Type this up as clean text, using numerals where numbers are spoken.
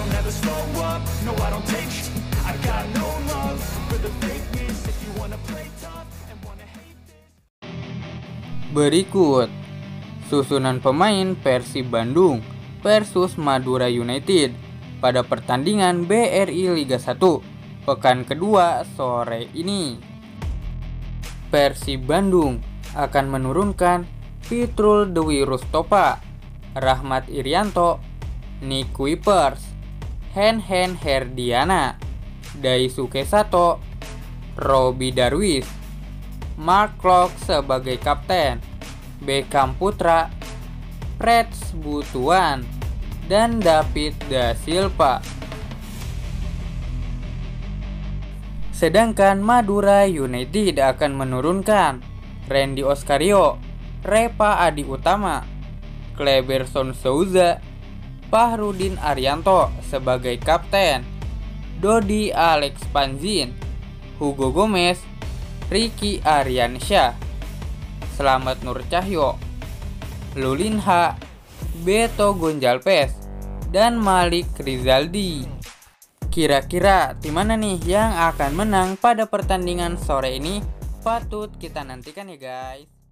don't ever slow up, no I don't take sh**. I got no love for the fakeness. If you wanna play tough and wanna hate this. Berikut susunan pemain Persib Bandung versus Madura United pada pertandingan BRI Liga 1 pekan kedua sore ini. Persib Bandung akan menurunkan Fitrul Dewi Rustopa, Rahmat Irianto, Nick Kuipers, Hen Herdiana, Daisuke Sato, Robi Darwis, Mark Klok sebagai kapten, Beckham Putra, Freds Butuan, dan David Da Silva. Sedangkan Madura United akan menurunkan Randy Oskario, Repa Adi Utama, Kleberson Souza, Fahrudin Arianto sebagai kapten, Dodi Alex Panzin, Hugo Gomez, Ricky Ariansyah, Slamet Nur Cahyo, Lulinha, Beto Gonzalez, dan Malik Rizaldi. Kira-kira tim mana nih yang akan menang pada pertandingan sore ini? Patut kita nantikan ya guys.